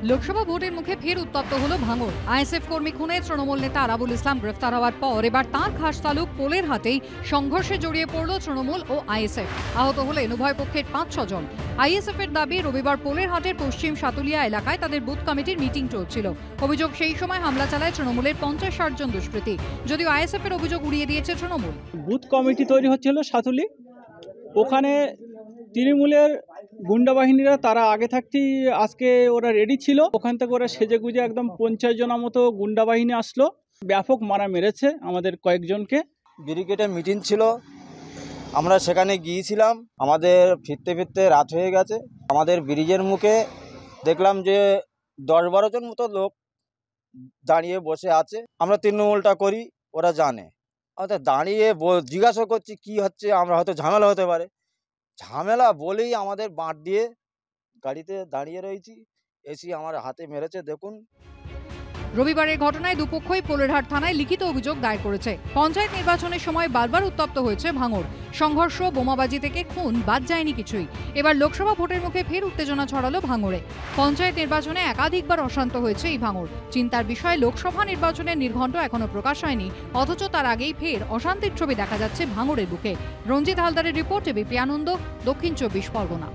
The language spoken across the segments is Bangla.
লোকসভা ভোটের মুখে ফের উত্তপ্ত হলো ভাঙড়। আইএসএফ কর্মী খুনে তৃণমূল নেতা আরাবুল ইসলাম গ্রেফতার হওয়ার পর এবার তাঁর খাস তালুক পোলের হাতেই সংঘর্ষে জড়িয়ে পড়ল তৃণমূল ও আইএসএফ। আহত হলেন উভয় পক্ষের 5-6 জন। আইএসএফ এর দাবি, রবিবার পোলের হাটের পশ্চিম সাতুলিয়া এলাকায় তাদের বুথ কমিটির মিটিং চলছিল। অভিযোগ, সেই সময় হামলা চালায় তৃণমূলের 50-60 জন দুষ্কৃতী। যদিও আইএসএফ এর অভিযোগ উড়িয়ে দিয়েছে তৃণমূল। বুথ কমিটি তৈরি হচ্ছিল সাতুলি, ওখানে তৃণমূলের গুন্ডা বাহিনীরা তারা আগে থাকতেই আজকে ওরা রেডি ছিল। ওখান থেকে ওরা সেজে গুজে একদম 50 জনের মতো গুন্ডা বাহিনী আসলো, ব্যাপক মারা মেরেছে আমাদের কয়েকজনকে। ব্রিগেডের মিটিং ছিল, আমরা সেখানে গিয়েছিলাম। আমাদের ফিরতে ফিরতে রাত হয়ে গেছে। আমাদের ব্রিজের মুখে দেখলাম যে 10-12 জন মতো লোক দাঁড়িয়ে বসে আছে। আমরা তৃণমূলটা করি, ওরা জানে। আমাদের দাঁড়িয়ে জিজ্ঞাসা করছি কি হচ্ছে, আমরা হয়তো ঝামেলা হতে পারে। ঝামেলা বলেই আমাদের বাঁট দিয়ে গাড়িতে দাঁড়িয়ে রয়েছি, এসে আমার হাতে মেরেছে। দেখুন, রবিবারের ঘটনায় দুপক্ষই পোলেরহাট থানায় লিখিত অভিযোগ দায়ের করেছে। পঞ্চায়েত নির্বাচনের সময় বারবার উত্তপ্ত হয়েছে ভাঙড়। সংঘর্ষ, বোমাবাজি থেকে খুন বাদ যায়নি কিছুই। এবার লোকসভা ভোটের মুখে ফের উত্তেজনা ছড়ালো ভাঙড়ে। পঞ্চায়েত নির্বাচনে একাধিকবার অশান্ত হয়েছে এই ভাঙড়। চিন্তার বিষয়, লোকসভা নির্বাচনের নির্ঘণ্ট এখনো প্রকাশ হয়নি, অথচ তার আগেই ফের অশান্তির ছবি দেখা যাচ্ছে ভাঙড়ের বুকে। রঞ্জিত হালদারের রিপোর্ট, এবিপি আনন্দ, দক্ষিণ 24 পরগনা।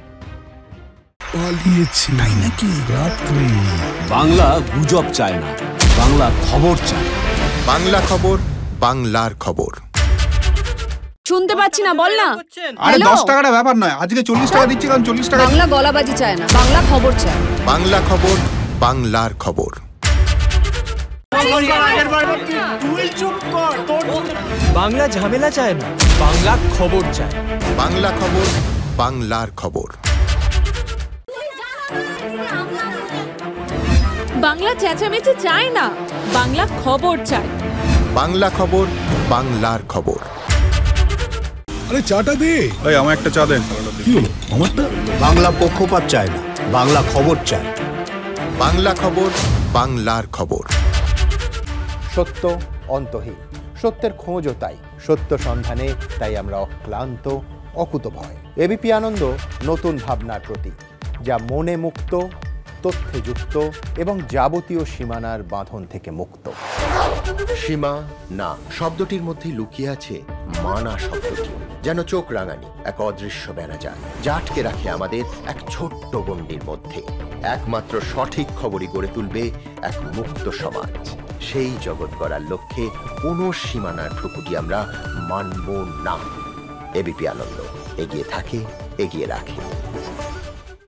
বাংলা গুজব চায় না, বাংলা খবর চায়। বাংলা খবর, বাংলার খবর। শুনতে পাচ্ছি না, বল না। আরে 10 টাকাটা ব্যাপার নয়, আজকে 40 টাকা দিচ্ছি, কারণ 40 টাকা। বাংলা গলাবাজি চায় না, বাংলা খবর চায়। বাংলা খবর, বাংলার খবর। বাংলা ঝামেলা চায় না, বাংলা খবর চায়। বাংলা খবর, বাংলার খবর। বাংলা চেঁচামেচি চায় না, বাংলা খবর চায়। বাংলা খবর, বাংলার খবর। আরে চাটা দে। এই আমার একটা চা দেন। কি হলো আমারটা? বাংলা পক্ষপাত চায় না, বাংলা খবর চায়। বাংলা খবর, বাংলার খবর। সত্য অন্তহীন, সত্যের খোঁজও তাই। সত্য সন্ধানে তাই আমরা অক্লান্ত, অকুতভয়। এবিপি আনন্দ নতুন ভাবনার প্রতীক, যা মনে মুক্ত, তথ্যে যুক্ত এবং যাবতীয় সীমানার বাঁধন থেকে মুক্ত। সীমা না শব্দটির মধ্যেই লুকিয়ে আছে মানা শব্দটি, যেন চোখ রাঙানি এক অদৃশ্য বেড়াজাল, যা আটকে রাখে আমাদের এক ছোট্ট গণ্ডির মধ্যে। একমাত্র সঠিক খবরই গড়ে তুলবে এক মুক্ত সমাজ। সেই জগৎ গড়ার লক্ষ্যে কোনো সীমানার ঠুকুটি আমরা মানব না। এবিপি আনন্দ এগিয়ে থাকে, এগিয়ে রাখে।